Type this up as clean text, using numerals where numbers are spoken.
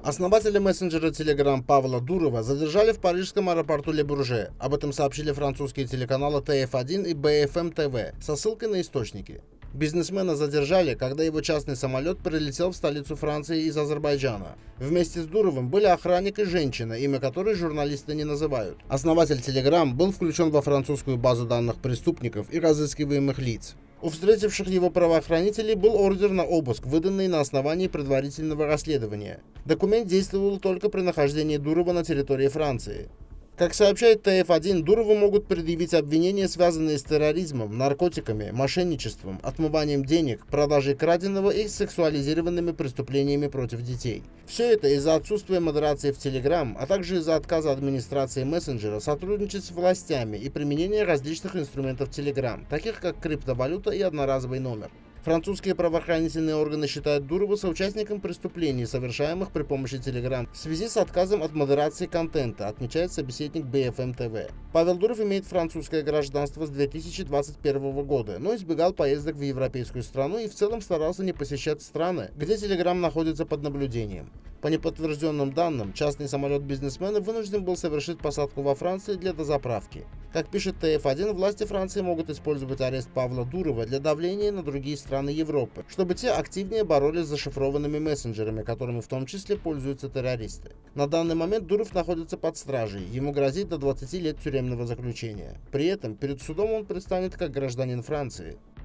Основателя мессенджера Telegram Павла Дурова задержали в парижском аэропорту Ле Бурже. Об этом сообщили французские телеканалы TF1 и BFM TV со ссылкой на источники. Бизнесмена задержали, когда его частный самолет прилетел в столицу Франции из Азербайджана. Вместе с Дуровым были охранник и женщина, имя которой журналисты не называют. Основатель Telegram был включен во французскую базу данных преступников и разыскиваемых лиц. У встретивших его правоохранителей был ордер на обыск, выданный на основании предварительного расследования. Документ действовал только при нахождении Дурова на территории Франции. Как сообщает TF1, Дурову могут предъявить обвинения, связанные с терроризмом, наркотиками, мошенничеством, отмыванием денег, продажей краденого и сексуализированными преступлениями против детей. Все это из-за отсутствия модерации в Telegram, а также из-за отказа администрации мессенджера сотрудничать с властями и применения различных инструментов Telegram, таких как криптовалюта и одноразовый номер. Французские правоохранительные органы считают Дурова соучастником преступлений, совершаемых при помощи Telegram, в связи с отказом от модерации контента, отмечает собеседник BFM TV. Павел Дуров имеет французское гражданство с 2021 года, но избегал поездок в европейскую страну и в целом старался не посещать страны, где Telegram находится под наблюдением. По неподтвержденным данным, частный самолет бизнесмена вынужден был совершить посадку во Франции для дозаправки. Как пишет TF1, власти Франции могут использовать арест Павла Дурова для давления на другие страны Европы, чтобы те активнее боролись с зашифрованными мессенджерами, которыми в том числе пользуются террористы. На данный момент Дуров находится под стражей, ему грозит до 20 лет тюремного заключения. При этом перед судом он предстанет как гражданин Франции.